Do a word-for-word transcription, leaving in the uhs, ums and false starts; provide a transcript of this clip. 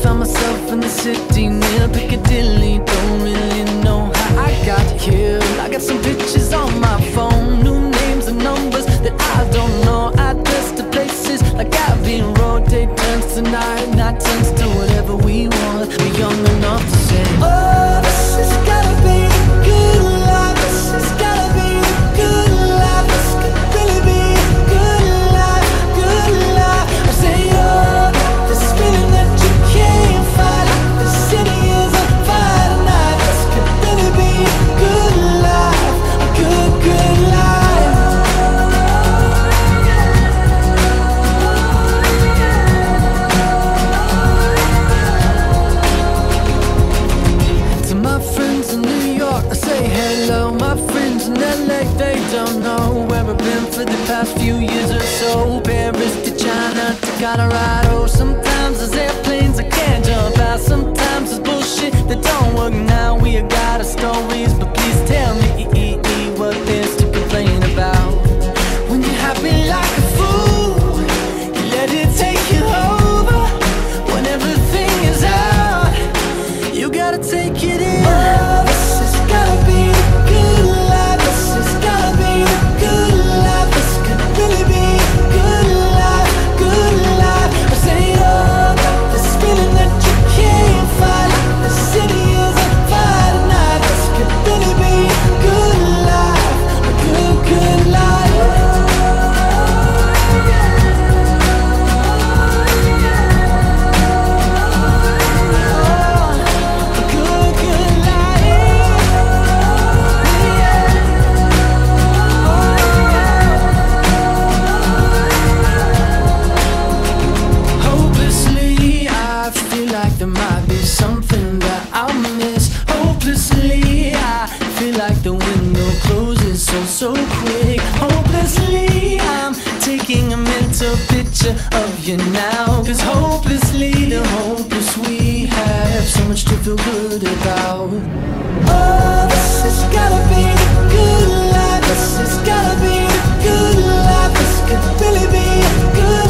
found myself in the city near Piccadilly. Don't really know how I got here. I got some pictures on my phone, new names and numbers that I don't know. Address to places like Abbey Road. Day turns to night, night turns to whatever we want. We're young enough to say, oh, this has gotta be the good life. This has gotta be the good life. This could really be a good life, good life. I say, oh, this feeling that you can't fight. The city is on fire tonight. This could really be a good life, a good, good life. To my friends in New York, I say hello. My friends in L A, they don't know where I've been for the past few years or so. Paris to China to Colorado. Sometimes there's airplanes I can't jump out. Sometimes there's bullshit that don't work now. We got our stories, but please tell me what there's to complain about. When you're happy like a fool, you let it take you over. When everything is out, you gotta take it in. Oh, this has gotta be the good life. This has gotta be the good life. This could really be a good life, good life. I say, oh, got this feeling that you can't fight. The city is on fire tonight. This could really be a good life, a good, good life. Hopelessly, I feel like there might be something that I'll miss. Hopelessly, I feel like the window closes so, so quick. Hopelessly, I'm taking a mental picture of you now. Cause hopelessly, the hopeless we have so much to feel good about. Oh, this has gotta be the good life. This has gotta be the good life. This could really be a good